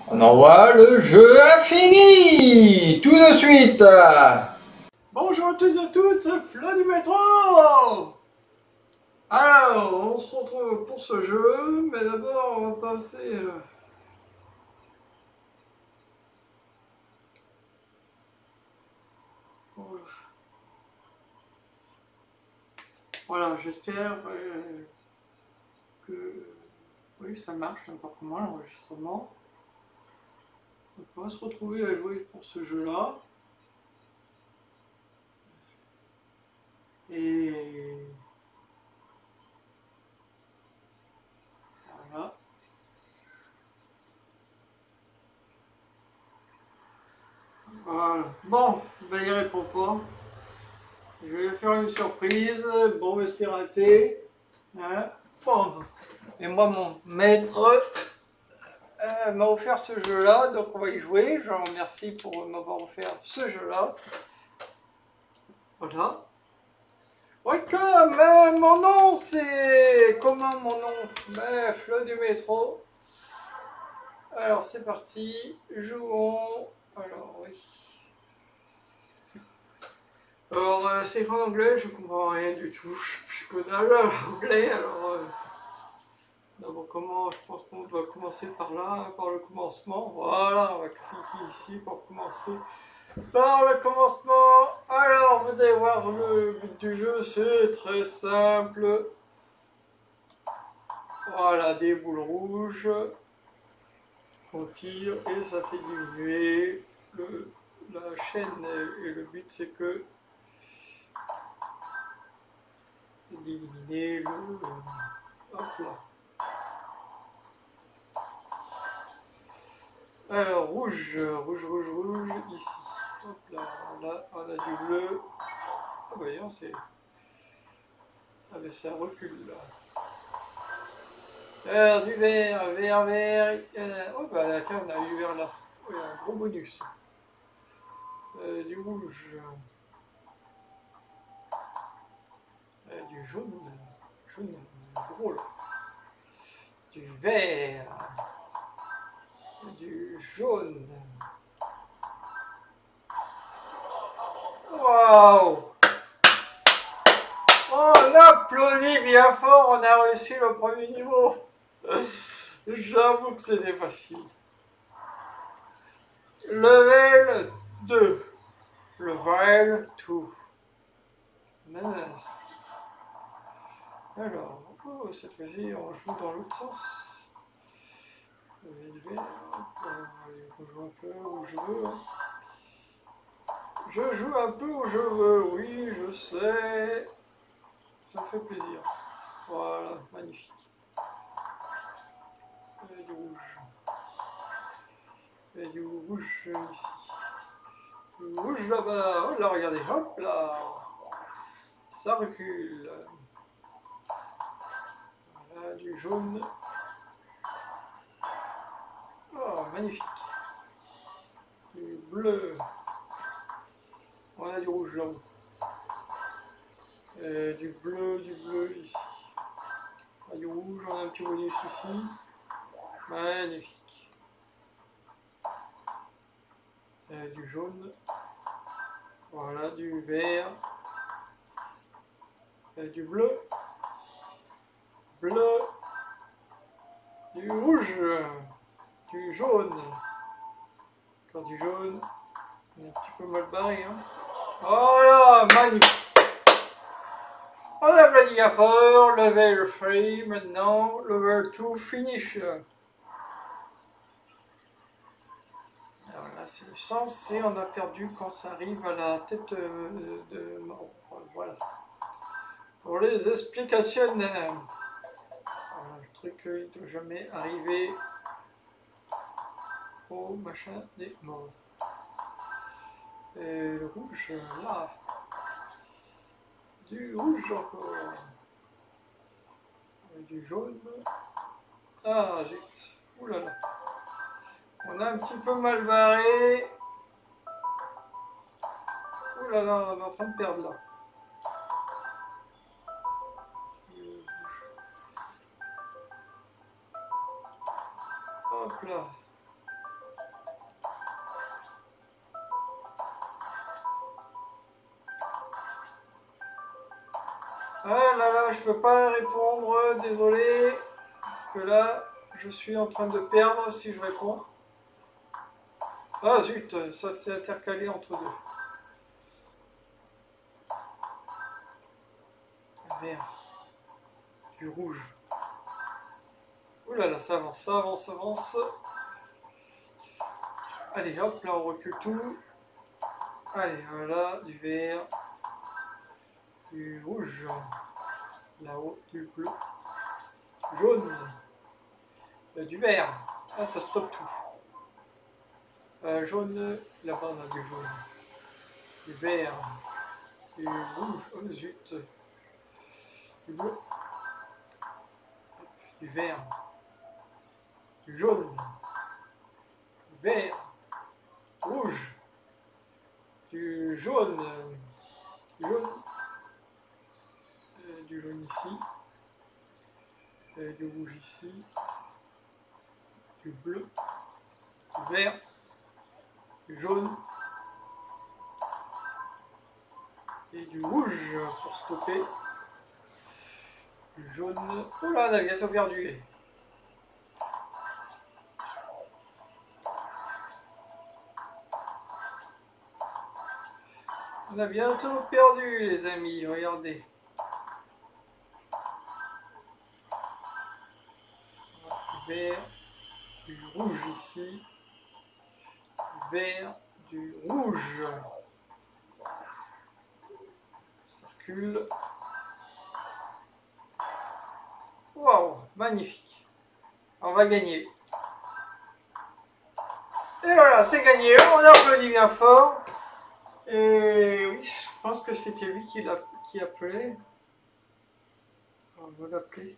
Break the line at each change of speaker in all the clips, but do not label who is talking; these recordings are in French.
On envoie le jeu infini tout de suite.
Bonjour à tous et à toutes, c'est Flo du métro. Alors, on se retrouve pour ce jeu, mais d'abord on va passer... Voilà, j'espère que... Oui, ça marche n'importe comment l'enregistrement. Donc on va se retrouver à jouer pour ce jeu-là. Et... Voilà. Voilà. Bon, ben il répond pas. Je vais faire une surprise. Bon, mais c'est raté. Hein. Bon. Et moi, mon maître m'a offert ce jeu-là, donc on va y jouer. Je le remercie pour m'avoir offert ce jeu-là. Voilà. Welcome, mon nom c'est... Comment mon nom? Flo du métro. Alors c'est parti, jouons. Alors oui. Alors c'est en anglais, je comprends rien du tout. Je connais l'anglais, alors... D'abord comment, je pense qu'on va commencer par là, par le commencement. Voilà, on va cliquer ici pour commencer. Par le commencement, alors vous allez voir le but du jeu, c'est très simple. Voilà, des boules rouges. On tire et ça fait diminuer la chaîne. Et le but c'est que d'éliminer le... Hop là. Alors rouge, ici. Hop là, là on a du bleu. Ah voyons, c'est... Ah ben ça recule là. Alors du vert. Oh bah tiens, on a du vert là. Oh, il y a un gros bonus. Du rouge. Du jaune. Jaune gros là. Du vert. Du jaune. Waouh! Oh, on applaudit bien fort, on a réussi le premier niveau. J'avoue que c'était facile. Level 2. Level 2. Nice. Alors, oh, cette fois-ci, on joue dans l'autre sens. Je joue un peu où je veux. Je joue un peu où je veux, oui, je sais. Ça fait plaisir. Voilà, magnifique. Et du rouge. Et du rouge ici. Du rouge là-bas. Oh là, regardez, hop là. Ça recule. Voilà, du jaune. Oh, magnifique. Du bleu. On a du rouge là-haut. Et du bleu ici. Ah, du rouge, on a un petit bonus ici. Magnifique. Et du jaune. Voilà, du vert. Et du bleu. Bleu. Du rouge. Du jaune. Encore du jaune. On est un petit peu mal barré, hein. Voilà, magnifique. On applaudit bien fort. Level 3 maintenant. Level 2 finish. Alors là, c'est le sens et on a perdu quand ça arrive à la tête de mort. Voilà. Pour les explications. Voilà, le truc, il ne doit jamais arriver au machin des morts. Et le rouge, là. Du rouge encore. Et du jaune. Ah, zut. Ouh là là. On a un petit peu mal barré. Ouh là là, on est en train de perdre là. Hop là. Ah là là, je peux pas répondre, désolé. Que là, je suis en train de perdre si je réponds. Ah zut, ça s'est intercalé entre deux. Vert. Du rouge. Ouh là là, ça avance, ça avance, ça avance. Allez, hop, là on recule tout. Allez, voilà, du vert. Du rouge. Là-haut, du bleu. Jaune. Du vert. Ah, ça stoppe tout. Jaune, là-bas on a du jaune. Du vert. Du rouge. Oh zut. Du bleu. Du vert. Du jaune. Du vert. Rouge. Du jaune. Du jaune. Du jaune ici. Du rouge ici. Du bleu. Du vert. Du jaune. Et du rouge pour stopper. Du jaune. Oh là, on a bientôt perdu. On a bientôt perdu, les amis. Regardez. Du vert. Du rouge ici. Du vert. Du rouge. Circule. Waouh, magnifique. On va gagner. Et voilà, c'est gagné. On applaudit bien fort. Et oui, je pense que c'était lui qui appelait. On va l'appeler.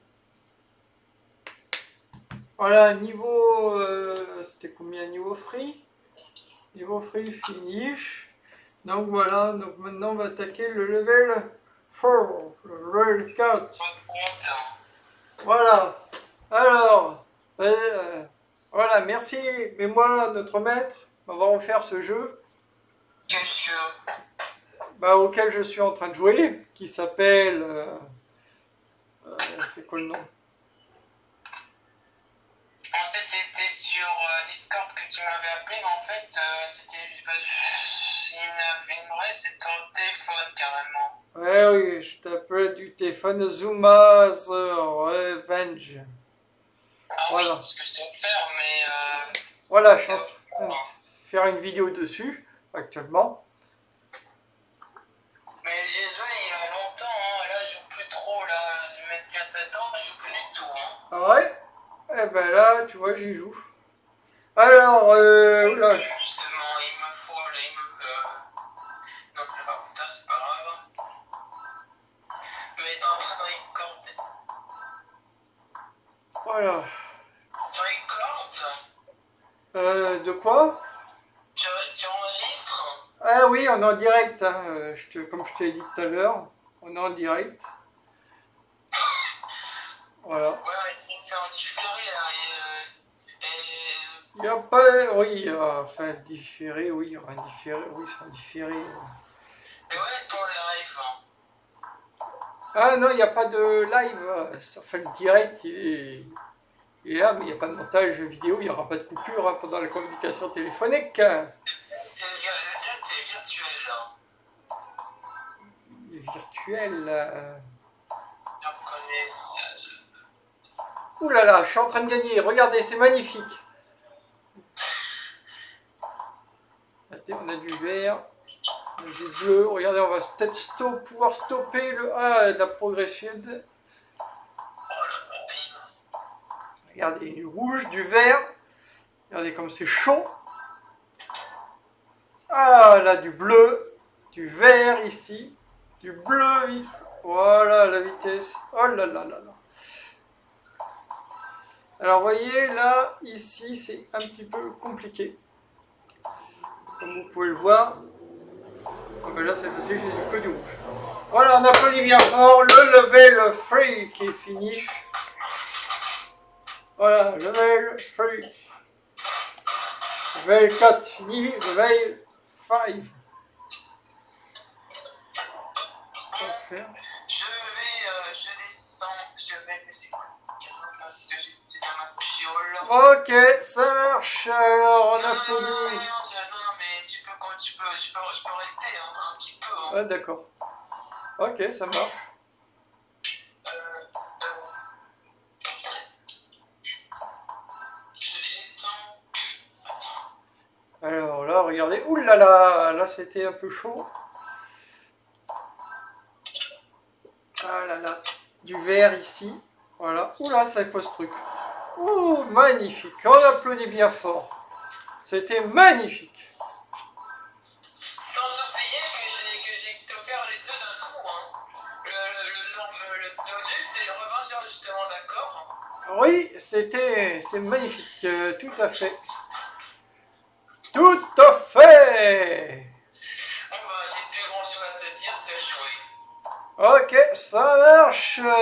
Voilà, niveau... c'était combien? Niveau free? Niveau free finish. Donc voilà, donc maintenant on va attaquer le level 4, le level 4. Voilà. Alors, voilà, merci, mais moi, notre maître, on va refaire ce jeu.
Quel jeu?
Bah, auquel je suis en train de jouer, qui s'appelle... c'est quoi le nom?
Je pensais que c'était sur Discord que tu m'avais appelé, mais en fait, c'était une vraie, c'est ton téléphone carrément.
Ouais, oui, je t'appelle du téléphone Zuma The Revenge.
Ah
voilà.
Oui, parce que c'est faire, mais...
Voilà, je suis en train de faire une vidéo dessus, actuellement.
Mais j'ai joué il y a longtemps, hein. Là je joue plus trop, là, je mets qu'à 7 ans, je joue plus du tout. Hein.
Ah ouais? Eh ben là, tu vois, j'y joue. Alors, oula.
Justement, il me faut, non, c'est pas putain, c'est pas grave. Mais t'es en train de recorder.
Voilà.
Tu recordes?
De quoi?
Tu enregistres?
Ah oui, on est en direct, hein. Comme je t'ai dit tout à l'heure, on est en direct. Voilà.
Ouais, il fait en différé là,
Il n'y a pas... Oui, enfin, différé, oui, en différé, oui, c'est en différé.
Et ouais, ton live.
Ah non, il n'y a pas de live, ça fait le direct, il est là, mais il n'y a pas de montage vidéo, il n'y aura pas de coupure hein, pendant la communication téléphonique.
Le chat est virtuel là.
Il est virtuel.
Je reconnais ça.
Ouh là là, je suis en train de gagner, regardez, c'est magnifique. On a du vert, on a du bleu, regardez, on va peut-être pouvoir stopper la progression. Regardez, du rouge, du vert, regardez comme c'est chaud. Ah là, du bleu, du vert ici, du bleu vite. Voilà la vitesse, oh là là là là. Alors vous voyez, là, ici, c'est un petit peu compliqué. Comme vous pouvez le voir. Oh ben là, c'est facile, j'ai que du rouge. Voilà, on applaudit bien fort le level 3 qui est fini. Voilà, level 3. Level 4 fini, level 5.
Je vais mais c'est quoi? Parce que j'étais dans ma fiole.
Ok, ça marche. Alors, on
Non,
applaudit.
non, mais tu peux rester un petit peu. Hein.
Ah, d'accord. Ok, ça marche. Alors là, regardez. Ouh là là, là c'était un peu chaud. Ah là là, du vert ici. Voilà. Ouh là, ça pose truc. Ouh, magnifique. On applaudit bien fort. C'était magnifique.
Sans oublier que j'ai offert les deux d'un coup. Hein. Le Stéodus et le Revenger, justement, d'accord.
Oui, c'est magnifique. Tout à fait. Tout à fait.
Bon bah, j'ai plus grand chose à te dire, c'était chouette.
Ok, ça marche.
Non,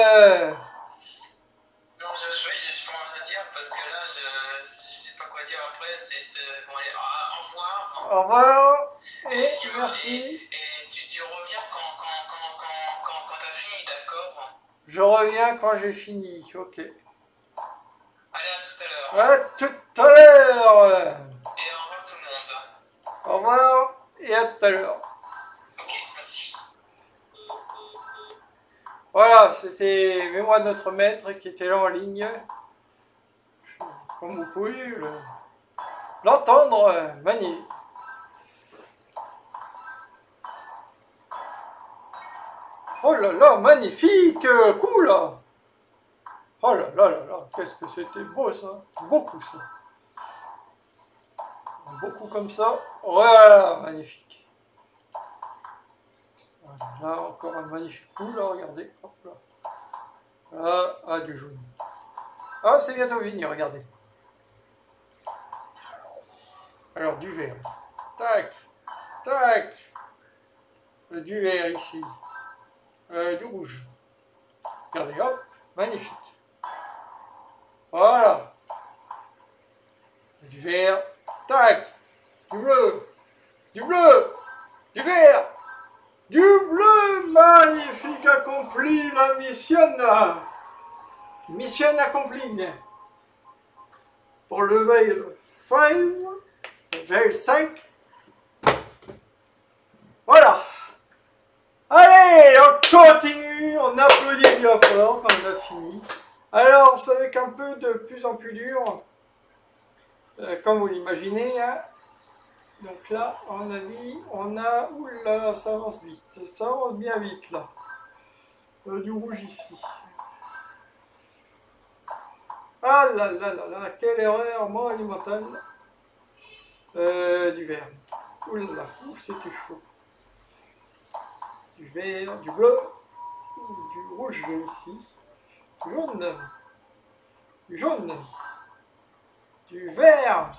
j'ai joué, j'ai pas rien à dire parce que là, je sais pas quoi dire après. Bon, allez, au revoir.
Au revoir. Et
tu,
merci.
Et tu reviens quand t'as fini, d'accord?
Je reviens quand j'ai fini. Ok.
Allez, à tout à l'heure.
À tout à l'heure.
Et au revoir tout le monde.
Au revoir et à tout à l'heure.
Ok, merci.
Voilà, c'était Mémoire de notre maître qui était là en ligne. Comme vous pouvez l'entendre manier. Oh là là, magnifique, cool. Oh là là là là, qu'est-ce que c'était beau ça. Beaucoup ça. Beaucoup comme ça. Voilà, magnifique. Voilà, là encore un magnifique coup, là, regardez. Hop là. Ah, du jaune. Ah, c'est bientôt fini, regardez. Alors, du vert. Tac, tac. Du vert ici. Du rouge. Regardez, hop, magnifique. Voilà. Du vert. Tac. Du bleu. Du bleu. Du vert. Du bleu. Magnifique, accompli la mission. Mission accomplie. Pour le level 5. Level 5. Voilà. Allez, on continue. On applaudit bien fort quand on a fini. Alors, c'est avec un peu de plus en plus dur. Comme vous l'imaginez. Hein. Donc là, à mon avis, on a... Oula, ça avance vite. Ça avance bien vite, là. Du rouge ici. Ah là là là là, quelle erreur monumentale. Du vert. Oula, ouf, c'était chaud. Du vert, du bleu, du rouge ici. Du jaune. Du jaune. Du vert.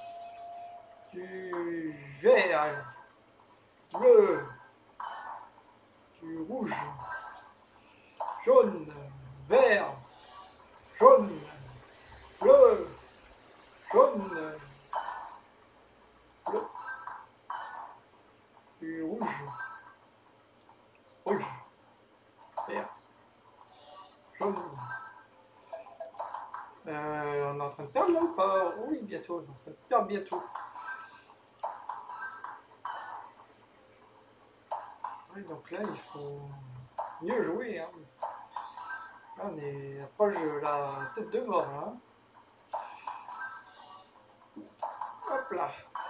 Du vert. Bleu. Du rouge. Jaune. Vert. Jaune. Bleu. Jaune. Bleu. Du rouge. Rouge. Vert. Jaune. On est en train de perdre là ou pas? Oui, bientôt. On est en train de perdre bientôt. Oui, donc là, il faut mieux jouer. Hein. Là, on est proche de la tête de mort. Hein. Hop là.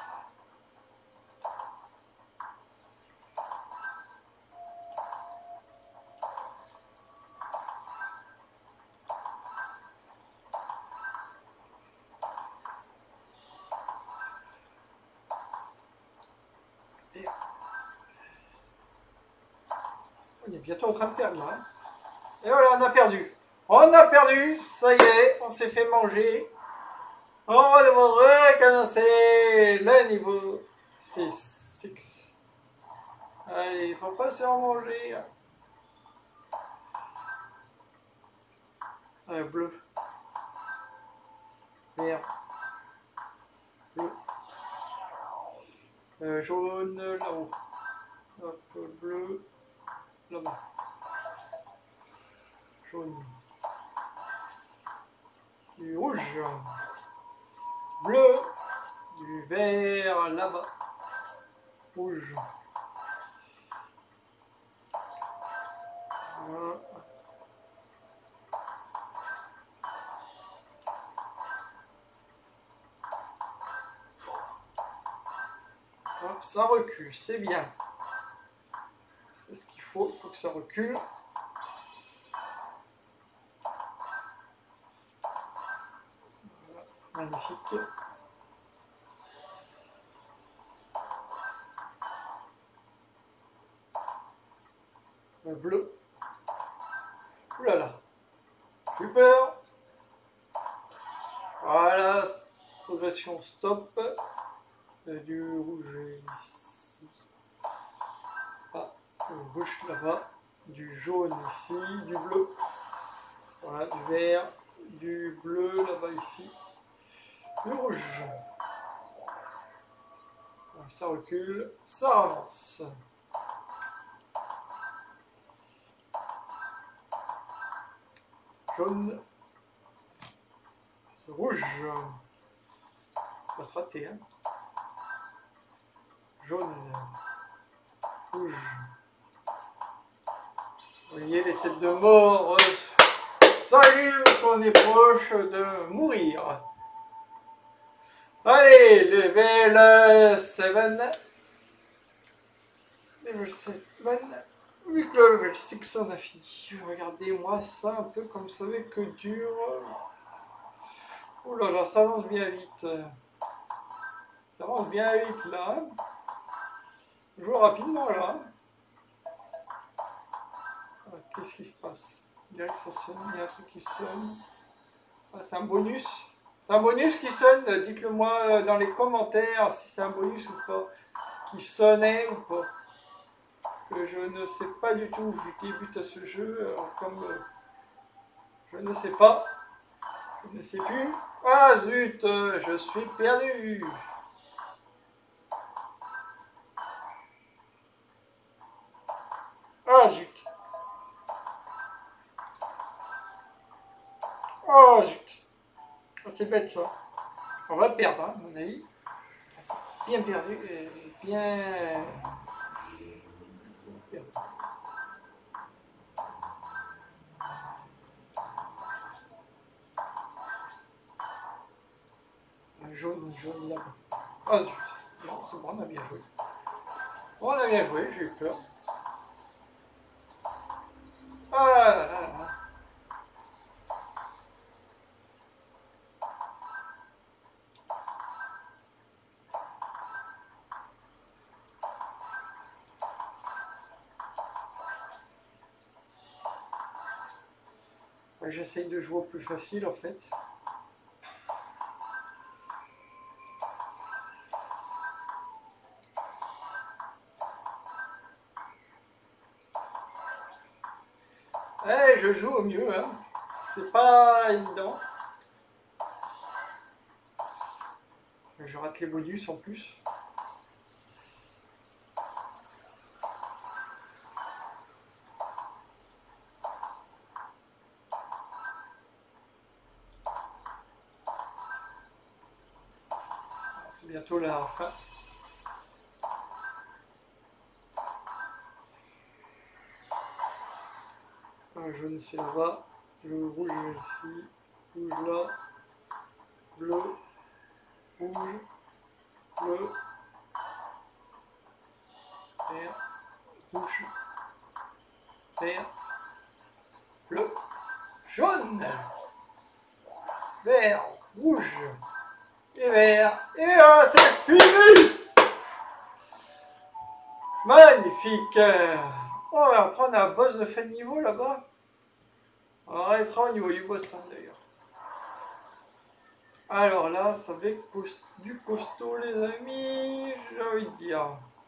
Et... on est bientôt en train de perdre là. Hein. Et voilà, on a perdu. On a perdu, ça y est, on s'est fait manger. On va devoir recommencer le niveau 6. Allez, il faut pas se faire manger. Bleu. Vert. Bleu. Jaune là-haut. Hop, bleu là-bas. Jaune. du rouge, bleu, du vert là-bas, rouge. Voilà. Hop, ça recule, c'est bien. C'est ce qu'il faut que ça recule. Voilà, magnifique. Le bleu. Ouh là là. Super. Voilà. Progression stop. Du rouge ici. Ah, le rouge là-bas. Du jaune ici. Du bleu. Voilà, du vert. Du bleu là-bas ici. Du rouge. Voilà, ça recule. Ça avance. Jaune. Rouge. On va se rater, hein. Jaune. Rouge. Vous voyez les têtes de mort s'allument quand on est proche de mourir. Allez, level 7. Level 7. Vu que le level 6 on a fini. Regardez-moi ça un peu comme ça avec que dur. Oh là là, ça avance bien vite. Ça avance bien vite là. Je joue rapidement là. Qu'est-ce qui se passe? Il dirait que ça sonne, il y a un truc qui sonne. Ah, c'est un bonus. C'est un bonus qui sonne. Dites-le moi dans les commentaires si c'est un bonus ou pas. Qui sonnait ou pas. Parce que je ne sais pas du tout. Je débute à ce jeu. Alors comme je ne sais pas. Je ne sais plus. Ah zut, je suis perdu. Ah zut. Oh zut. C'est bête ça. On va perdre, hein, à mon avis. C'est bien perdu. Bien perdu. Un jaune là-bas. Ah zut. Non, c'est bon, on a bien joué. On a bien joué, j'ai eu peur. Ah là là là là. J'essaye de jouer au plus facile en fait. Eh, je joue au mieux, hein. C'est pas évident. Je rate les bonus en plus. C'est bientôt la fin. Le jaune c'est là-bas, le rouge ici, rouge là, bleu, rouge, bleu, vert, rouge, vert, bleu, jaune, vert, rouge, et vert, et voilà, c'est fini! Magnifique! Oh, on va prendre un boss de fin de niveau là-bas. On arrêtera au niveau du boss hein, d'ailleurs. Alors là, ça va être du costaud les amis, j'ai envie de dire.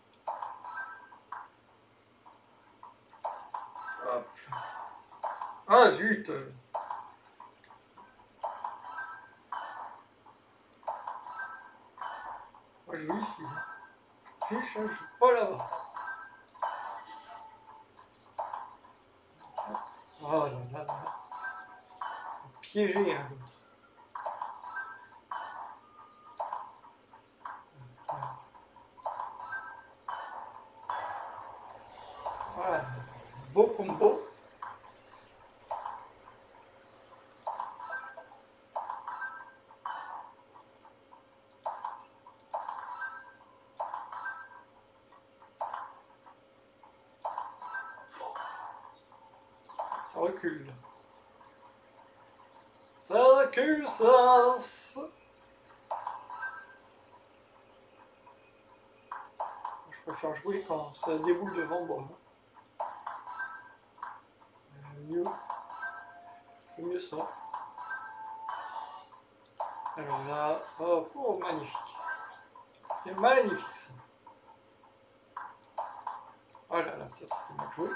Hop. Ah zut! Moi je joue ici. Je joue pas là-bas. Oh là là là. Piégé hein, l'autre. beau combo. Ça recule. Ça recule, ça. Je préfère jouer quand ça déboule devant moi. Mieux. C'est mieux ça. Alors là, hop, oh, magnifique. C'est magnifique ça. Oh là là, ça c'était mal joué.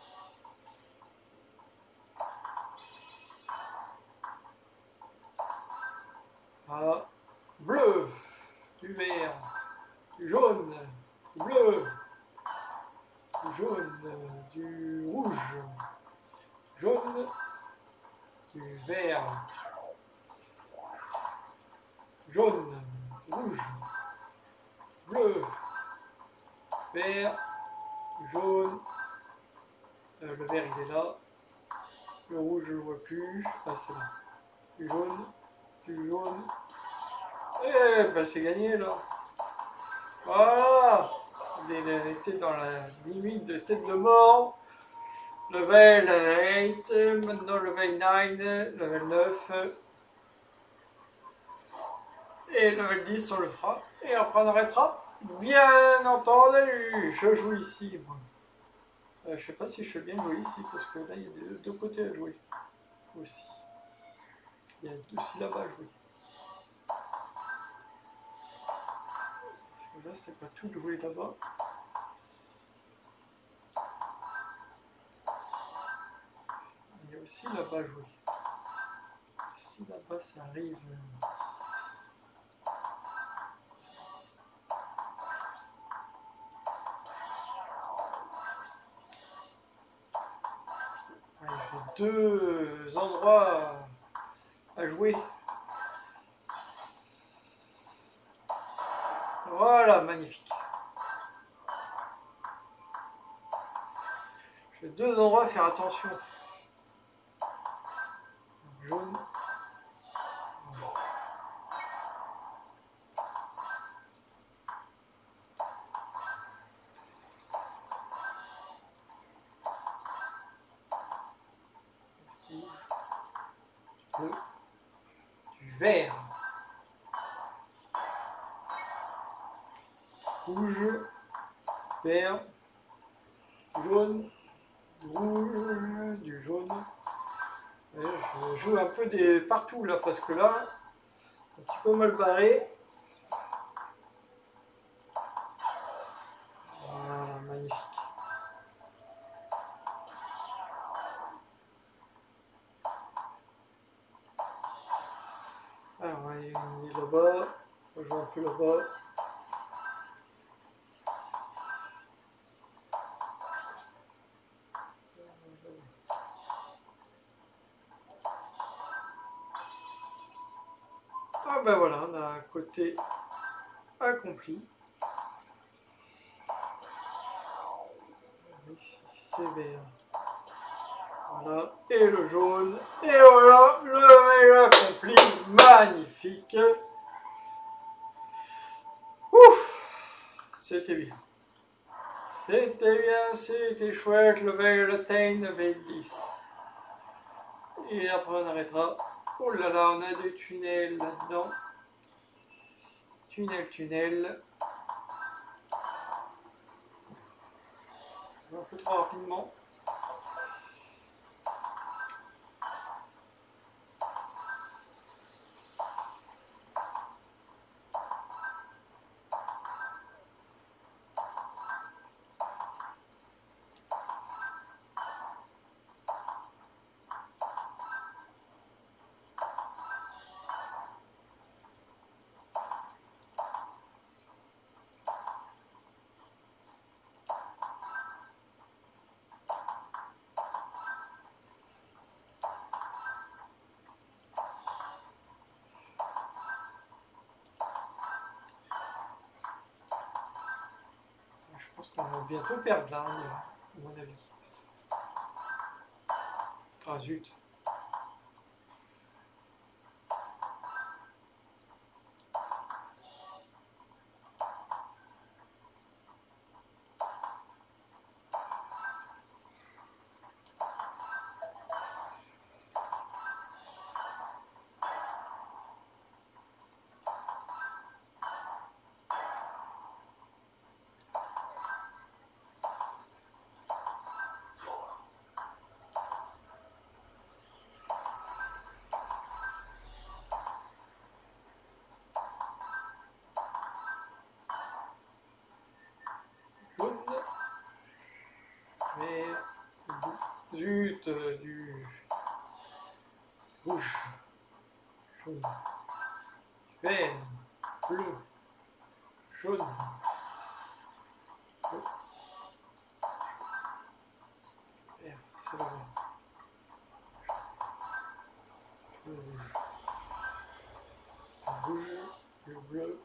Ah, bleu, du vert, du jaune, du bleu, du jaune, du rouge, jaune, du vert, jaune, rouge, bleu, vert, jaune, le vert il est là, le rouge je le vois plus, ah c'est là, du jaune, eh ben c'est gagné là, voilà, il était dans la limite de tête de mort, level 8, maintenant level 9, level 9, et level 10 on le fera, et après on arrêtera. Bien entendu, je joue ici. Moi. Je sais pas si je fais bien jouer ici, parce que là il y a deux côtés à jouer aussi. Il y a aussi là-bas à jouer. Parce que là c'est pas tout de jouer là-bas. Il y a aussi là-bas à jouer. Si là-bas ça arrive. J'ai deux endroits à jouer. Voilà, magnifique. J'ai deux endroits à faire attention. Jaune. Bleu. Du vert. Rouge. Vert. Jaune. Rouge. Du jaune. Et je joue un peu des partout là parce que là, un petit peu mal barré. Voilà, magnifique. Alors, on est là-bas. On joue un peu là-bas. Ah ben voilà, on a un côté accompli. Ici, c'est vert. Voilà, et le jaune. Et voilà, le mail accompli. Magnifique. Ouf, c'était bien. C'était bien, c'était chouette. Le mail atteint avait 10. Et après on arrêtera. Oh là là, on a des tunnels là-dedans. Tunnel. Un peu trop rapidement. Je pense qu'on va bientôt perdre là, à mon avis. Ah zut. Jaune. Vert. Zut, du rouge. Jaune. Vert. Bleu. Jaune. Bleu. Vert, c'est le vert. Le rouge. Le rouge. Le bleu.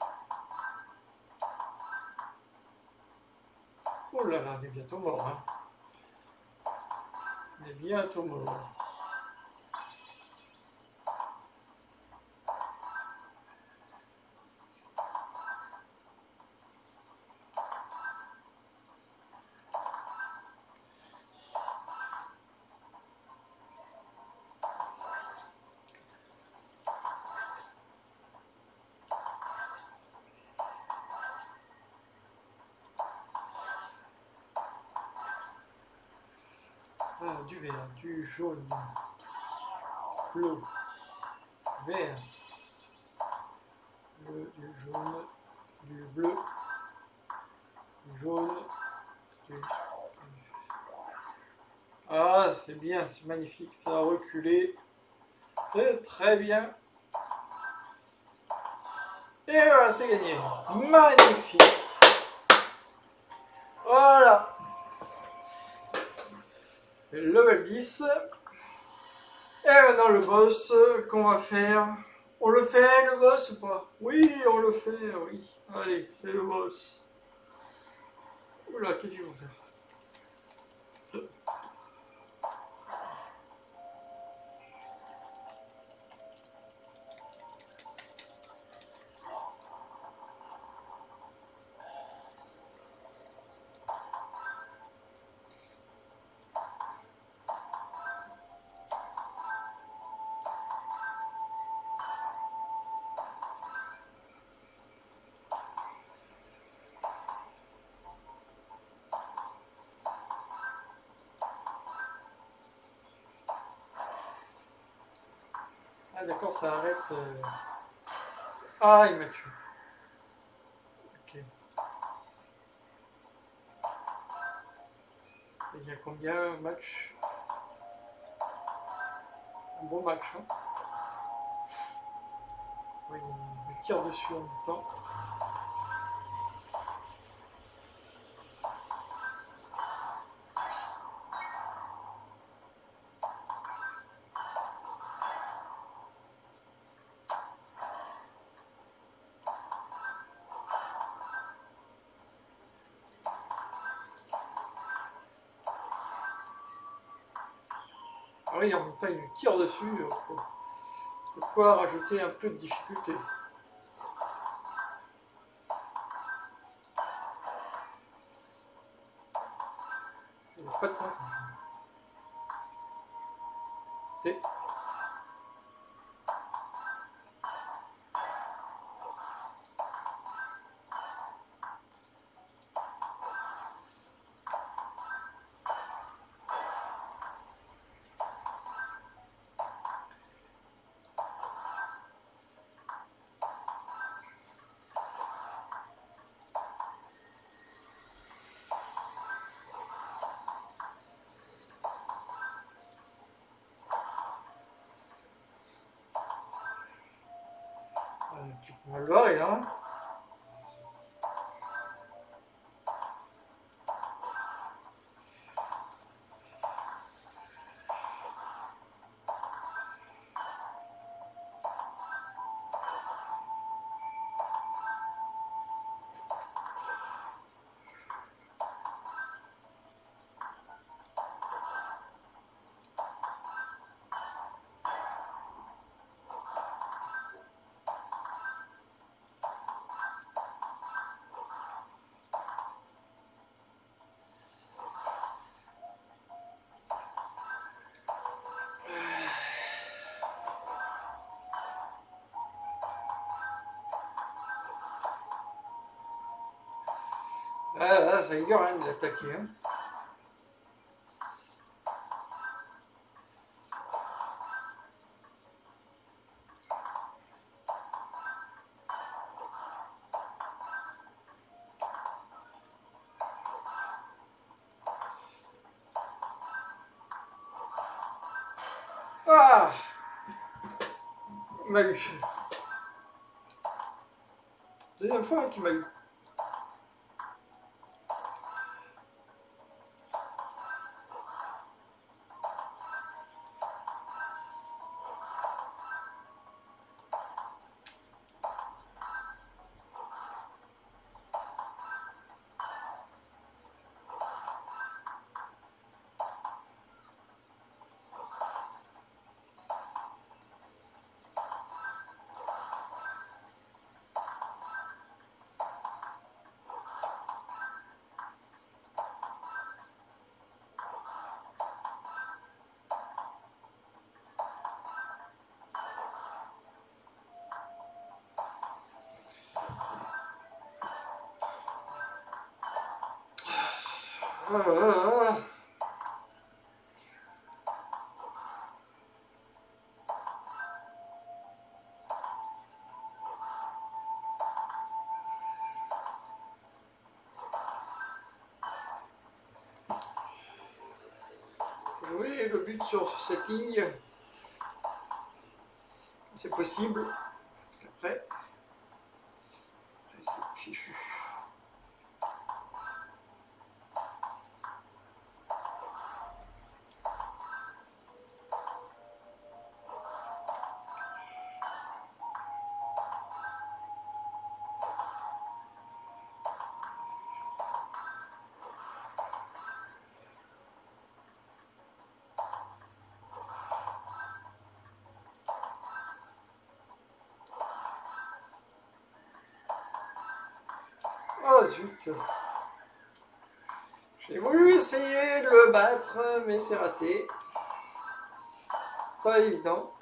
Oh là là, on est bientôt mort, hein. On est bientôt mort. Ah, du vert, du jaune, bleu, vert, du jaune, du bleu, du jaune, du... Ah, c'est bien, c'est magnifique, ça a reculé. C'est très bien. Et voilà, c'est gagné. Magnifique. Voilà. Level 10. Et maintenant le boss qu'on va faire. On le fait le boss ou pas? Oui, on le fait, oui. Allez, c'est le boss. Oula, qu'est-ce qu'il faut faire? Ah d'accord, ça arrête. Ah, il m'a tué. Ok. Il y a combien match? Un bon match, hein. Oui, il me tire dessus en même temps. Ah oui, en même temps, il me tire dessus. De quoi rajouter un peu de difficulté. Il n'y a pas de contre. T. Tu peux le voir, il a. Ah, là, ça rigole hein, de l'attaquer. Hein. Ah, il m'a eu. Deuxième fois hein, qu'il m'a eu. Ah. Jouer le but sur cette ligne, c'est possible, parce qu'après, c'est fichu. Oh zut! J'ai voulu essayer de le battre, mais c'est raté. Pas évident.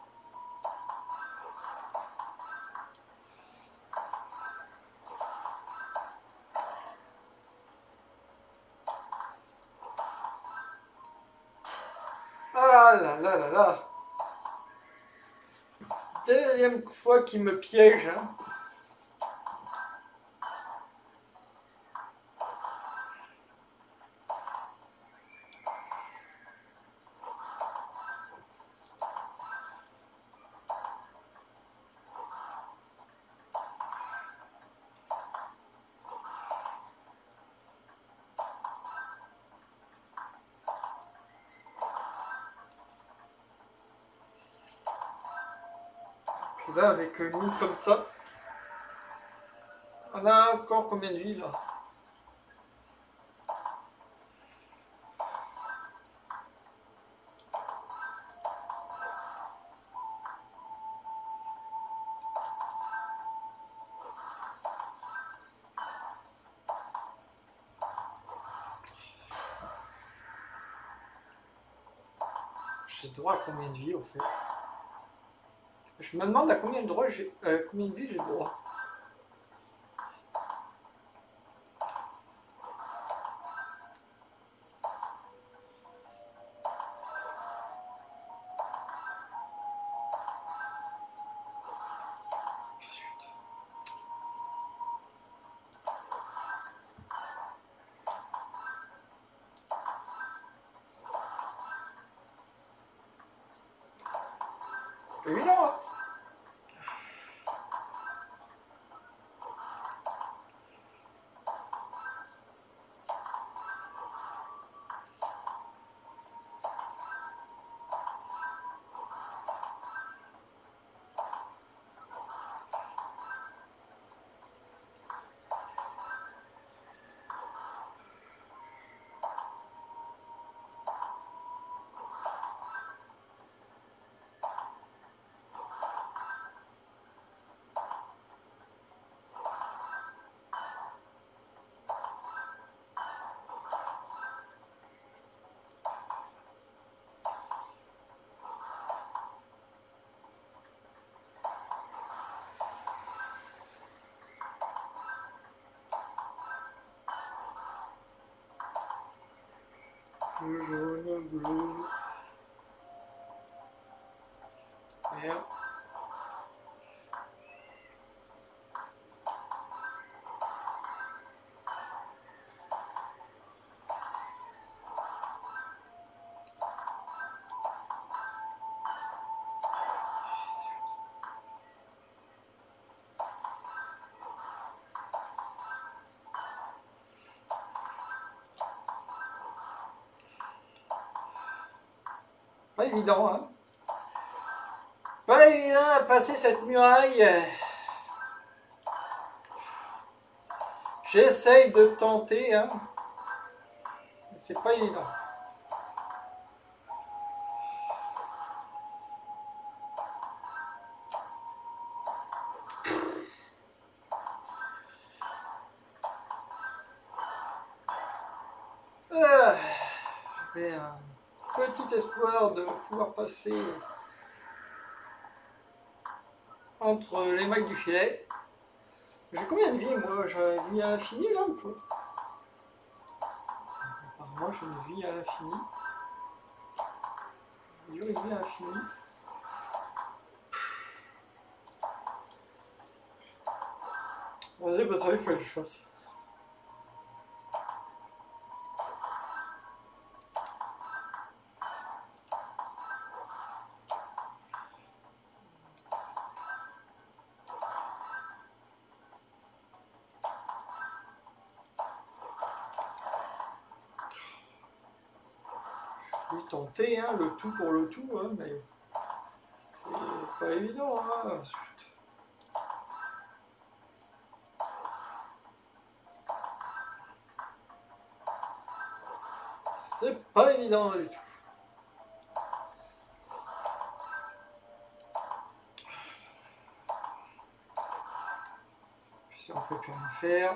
Ah là là là là! Deuxième fois qu'il me piège. Hein. Puis là, avec une ligne comme ça, on a encore combien de vies là? J'ai droit à combien de vies au fait? Je me demande à combien de vies j'ai droit. Évident, hein. Le jaune, bleu. Merde. Pas évident, hein. Pas évident à passer cette muraille. J'essaye de tenter, hein. Mais c'est pas évident. J'ai un petit espoir de pouvoir passer entre les mailles du filet. J'ai combien de vie, moi? J'ai une vie à l'infini, là, ou pas? Apparemment, j'ai une vie à l'infini. J'ai une vie à l'infini. Vas-y, bah ça, il faut que je fasse. Lui tenter, hein, le tout pour le tout, hein, mais c'est pas évident, hein. C'est pas évident du tout. Si on peut plus rien faire.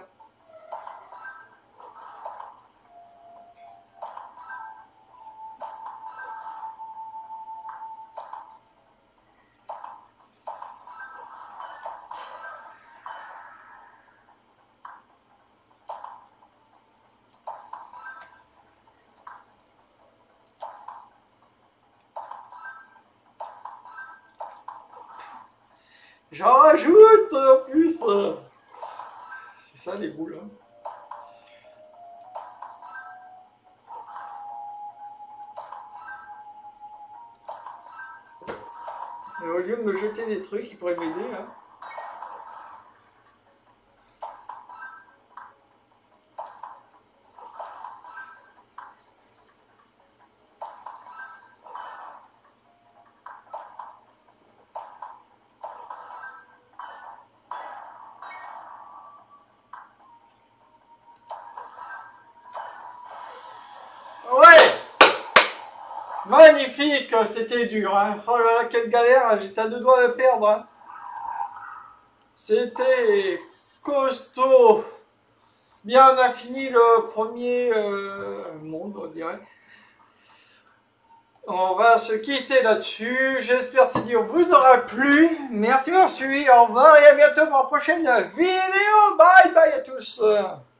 J'en rajoute en plus. C'est ça les boules. Hein. Et au lieu de me jeter des trucs qui pourraient m'aider, hein. Magnifique, c'était dur, hein. Oh là là, quelle galère, j'étais à deux doigts de perdre, hein. C'était costaud. Bien, on a fini le premier monde, on dirait. On va se quitter là-dessus. J'espère que cette vidéo vous aura plu. Merci d'avoir suivi, au revoir et à bientôt pour la prochaine vidéo. Bye bye à tous.